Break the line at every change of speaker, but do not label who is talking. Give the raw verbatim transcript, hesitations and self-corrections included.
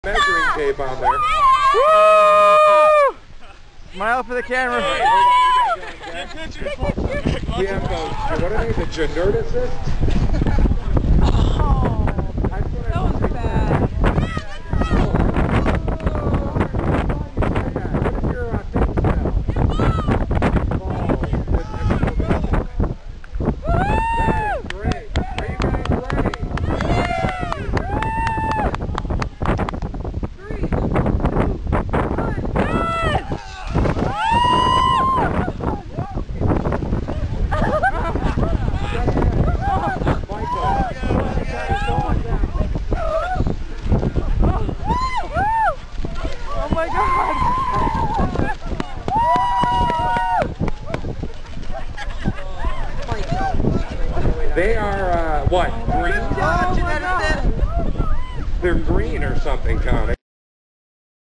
Measuring tape on there.
Woo! Smile for the camera.
We have the, what are they, the Generdicists?
Oh, that was bad.
What is your uh, thing smell? That is great. Are you guys ready?
Three, two, one, go! Oh my God!
They are, uh, what, green?
Oh my God!
They're green or something, Connie.